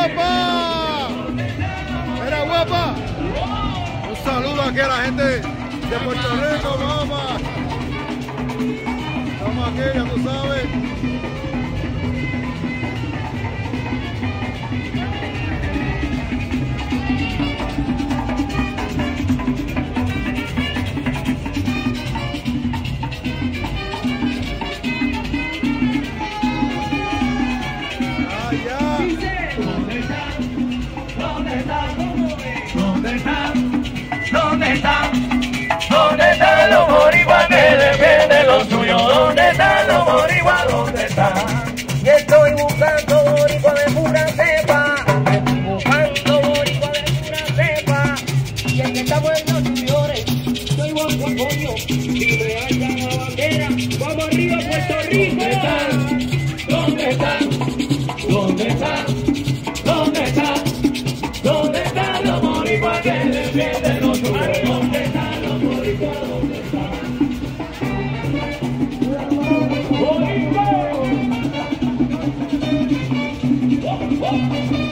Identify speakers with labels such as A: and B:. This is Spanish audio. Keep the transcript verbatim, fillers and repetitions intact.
A: guapa! ¡Era guapa! Un saludo aquí a la gente de Puerto Rico, mamá. Estamos aquí, ya tú sabes.
B: ¿Dónde están los boricuas que defienden lo suyo? ¿Dónde están los boricuas? ¿Dónde están? Y estoy buscando boricua de pura cepa. Estoy buscando boricua de pura cepa. Y el que está bueno, señores, soy guapo coño. Si me hallan la bandera, vamos arriba, Puerto Rico. ¿Dónde están? ¿Dónde están? ¿Dónde están? ¿Dónde están los boricuas que defienden lo suyo? ¿Dónde están los boricuas? ¿Dónde están? ¡Boricua!